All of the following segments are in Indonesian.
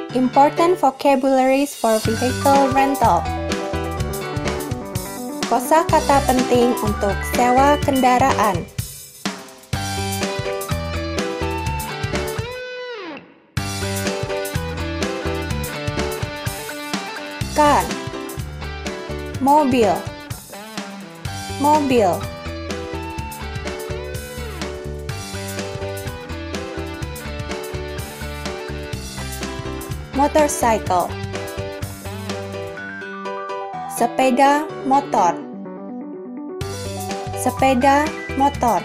Important vocabularies for vehicle rental. Kosakata penting untuk sewa kendaraan. Car, mobil, mobil. Motorcycle, sepeda motor, sepeda motor.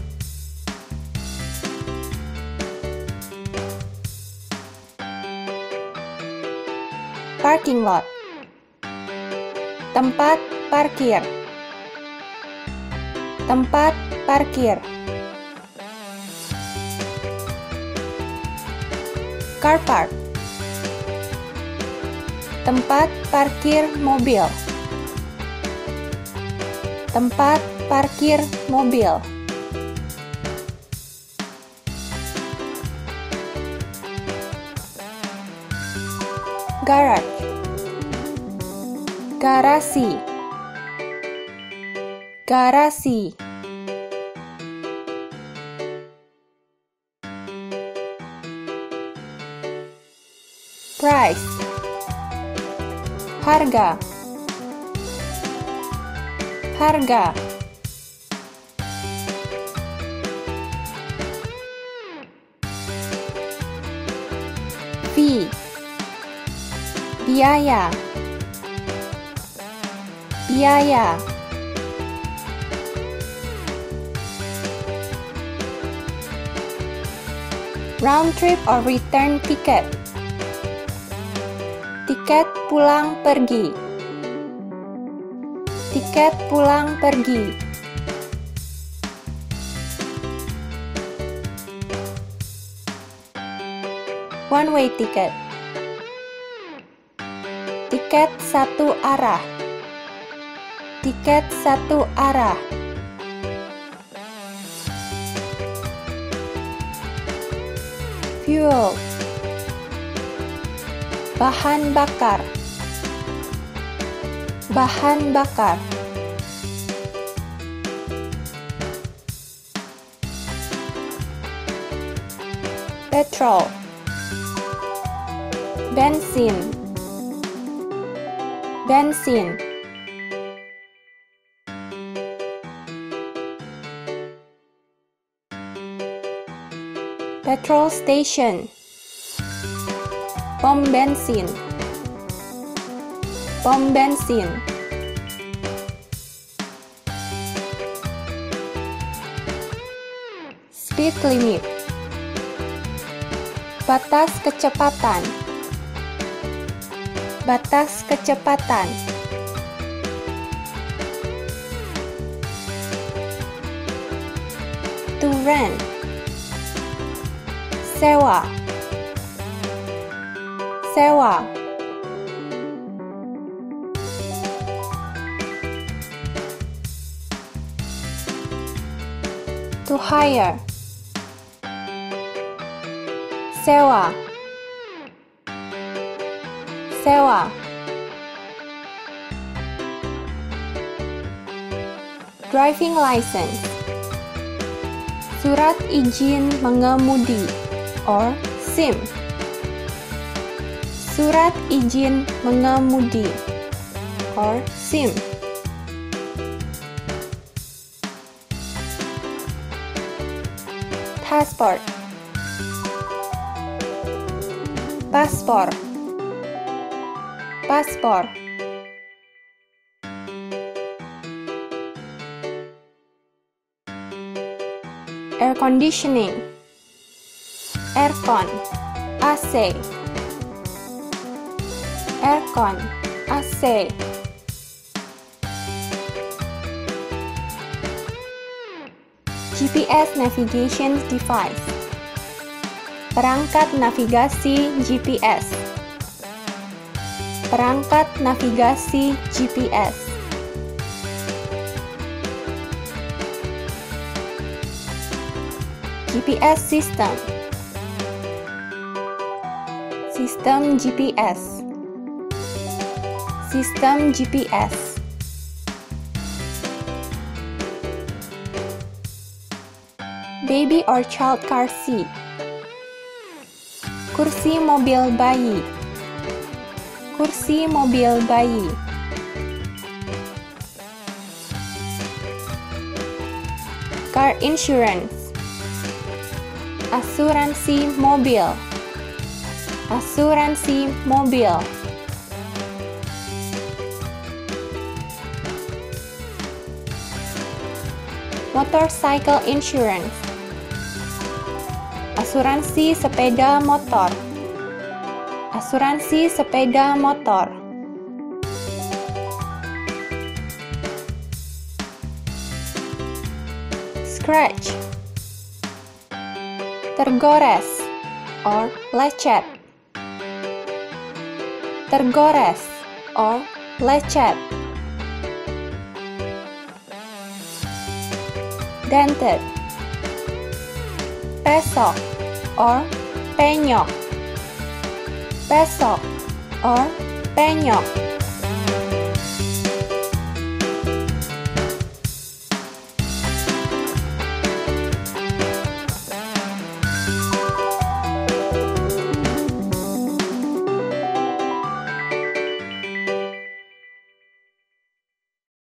Parking lot, tempat parkir, tempat parkir. Car park, tempat parkir mobil, tempat parkir mobil. Garage, garasi, garasi. Price, harga, harga. Fee, biaya, biaya. Round trip or return ticket, tiket pulang pergi, tiket pulang pergi. One way ticket, tiket satu arah, tiket satu arah. Fuel, bahan bakar, bahan bakar. Petrol, bensin, bensin. Petrol station, pom bensin, pom bensin. Speed limit, batas kecepatan, batas kecepatan. To rent, sewa, sewa. To hire, sewa, sewa. Driving license, surat izin mengemudi or SIM, surat izin mengemudi or SIM. Passport, paspor, paspor. Air conditioning, aircon, AC, aircon, AC. GPS navigation device, perangkat navigasi GPS, perangkat navigasi GPS. GPS system, Sistem GPS. Sistem GPS. Baby or child car seat. Kursi mobil bayi. Kursi mobil bayi. Car insurance. Asuransi mobil. Asuransi mobil. Motorcycle insurance. Asuransi sepeda motor. Asuransi sepeda motor. Scratch. Tergores or lecet. Tergores or lecet. Dented. Pesok or penyok. Pesok or penyok.